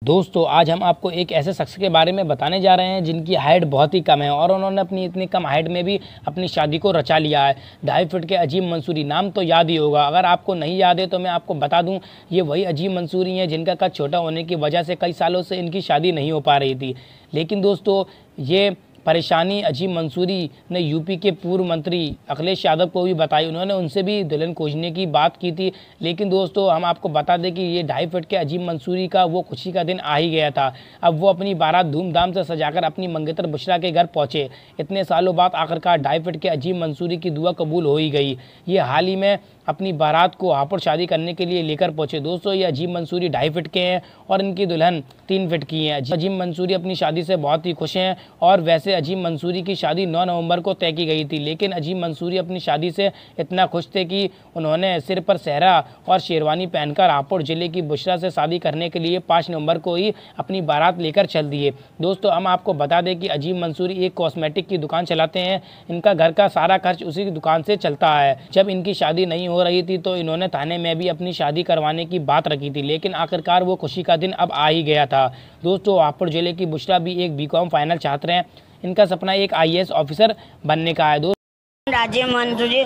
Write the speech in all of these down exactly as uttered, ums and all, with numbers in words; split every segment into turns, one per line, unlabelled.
दोस्तों आज हम आपको एक ऐसे शख्स के बारे में बताने जा रहे हैं जिनकी हाइट बहुत ही कम है और उन्होंने अपनी इतनी कम हाइट में भी अपनी शादी को रचा लिया है। ढाई फीट के अजीम मंसूरी, नाम तो याद ही होगा। अगर आपको नहीं याद है तो मैं आपको बता दूं, ये वही अजीम मंसूरी हैं जिनका कद छोटा होने की वजह से कई सालों से इनकी शादी नहीं हो पा रही थी। लेकिन दोस्तों ये परेशानी अजीम मंसूरी ने यूपी के पूर्व मंत्री अखिलेश यादव को भी बताई। उन्होंने उनसे भी दुल्हन खोजने की बात की थी। लेकिन दोस्तों हम आपको बता दें कि ये ढाई फीट के अजीम मंसूरी का वो खुशी का दिन आ ही गया था। अब वो अपनी बारात धूमधाम से सजाकर अपनी मंगेतर बुशरा के घर पहुंचे। इतने सालों बाद आखिरकार ढाई फीट के अजीम मंसूरी की दुआ कबूल हो ही गई। ये हाल ही में अपनी बारात को हापुड़ शादी करने के लिए लेकर पहुंचे। दोस्तों ये अजीम मंसूरी ढाई फीट के हैं और इनकी दुल्हन तीन फीट की हैं। अजीम मंसूरी अपनी शादी से बहुत ही खुश हैं और वैसे अजीम मंसूरी की शादी नौ नवंबर को तय की गई थी। लेकिन अजीम मंसूरी अपनी शादी से इतना खुश थे कि उन्होंने सिर पर सेहरा और शेरवानी पहनकर हापुड़ जिले की बुशरा से शादी करने के लिए पाँच नवंबर को ही अपनी बारात लेकर चल दिए। दोस्तों हम आपको बता दें कि अजीम मंसूरी एक कॉस्मेटिक की दुकान चलाते हैं। इनका घर का सारा खर्च उसी की दुकान से चलता है। जब इनकी शादी नहीं हो रही थी तो इन्होंने थाने में भी अपनी शादी करवाने की बात रखी थी। लेकिन आखिरकार वो खुशी का दिन अब आ ही गया था। दोस्तों हापुड़ जिले की बुशरा भी एक बीकॉम फाइनल छात्र हैं। इनका सपना एक आई ए एस ऑफिसर बनने का है। दोस्तों
अजीम मंसूरी,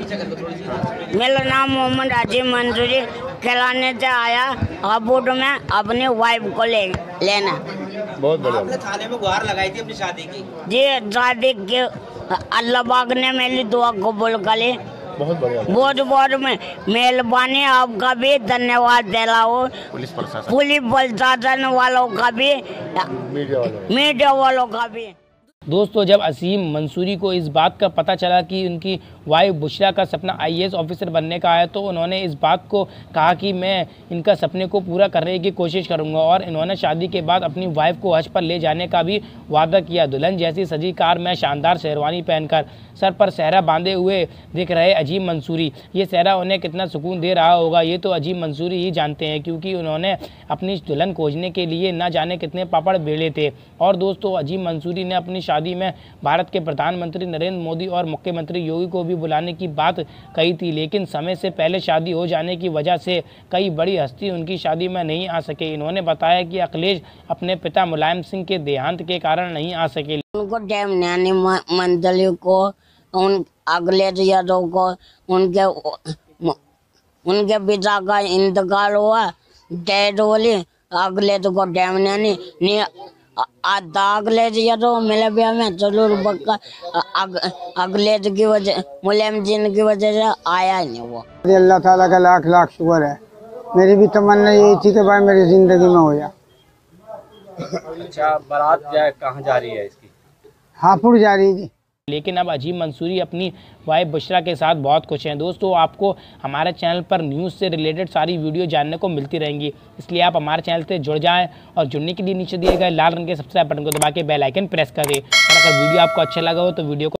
मेरा नाम मोहम्मद अजीम मंसूरी, कहलाने से आया हापुड़ में अपनी वाइफ को ले लेना।
बहुत बढ़िया।
आपने थाने में गुहार लगाई थी अपनी शादी की?
जी शादी के अल्लाह पाक ने मेरी दुआ कबूल करी।
बहुत बढ़िया।
बहुत बहुत में मेहरबानी, आपका भी धन्यवाद दे रहा हूँ।
पुलिस प्रशासन
पुलिस प्रशासन वालों का भी,
मीडिया वालों
मीडिया वालों का भी।
दोस्तों जब अजीम मंसूरी को इस बात का पता चला कि उनकी वाइफ बुशरा का सपना आई ए एस ऑफिसर बनने का है तो उन्होंने इस बात को कहा कि मैं इनका सपने को पूरा करने की कोशिश करूंगा। और इन्होंने शादी के बाद अपनी वाइफ को हज पर ले जाने का भी वादा किया। दुल्हन जैसी सजी कार में शानदार शेरवानी पहनकर सर पर सहरा बांधे हुए दिख रहे अजीम मंसूरी, ये सहरा उन्हें कितना सुकून दे रहा होगा ये तो अजीम मंसूरी ही जानते हैं, क्योंकि उन्होंने अपनी दुल्हन खोजने के लिए न जाने कितने पापड़ बेले थे। और दोस्तों अजीम मंसूरी ने अपनी शादी में भारत के प्रधानमंत्री नरेंद्र मोदी और मुख्यमंत्री योगी को भी बुलाने की बात कही थी। लेकिन समय से पहले शादी हो जाने की वजह से कई बड़ी हस्ती उनकी शादी में नहीं आ सके। इन्होंने बताया कि अखिलेश अपने पिता मुलायम सिंह के देहांत के कारण नहीं आ सके।
उनको टाइम नहीं, मंडली को, उन अखिलेश यादव को, उनके उनके पिता का इंतकाल हुआ, डेड होली। अखिलेश को टाइम नहीं, नहीं आता अखिलेश यादव मेरे ब्याह में जरूर बक्का अखिलेश की वजह, मुलायम सिंह की वजह से आया नहीं वो।
अल्लाह ताला का लाख लाख शुक्र है। मेरी भी तमन्ना यही थी कि भाई मेरी जिंदगी में हो जाए।
अच्छा बारात जाए कहाँ जा रही है इसकी?
हापुड़ जा रही थी।
लेकिन अब अजीम मंसूरी अपनी वाइफ बुशरा के साथ बहुत खुश हैं। दोस्तों आपको हमारे चैनल पर न्यूज़ से रिलेटेड सारी वीडियो जानने को मिलती रहेंगी, इसलिए आप हमारे चैनल से जुड़ जाएं और जुड़ने के लिए नीचे दिए गए लाल रंग के सब्सक्राइब बटन को दबा के बेल आइकन प्रेस कर दें। और अगर वीडियो आपको अच्छा लगा हो तो वीडियो को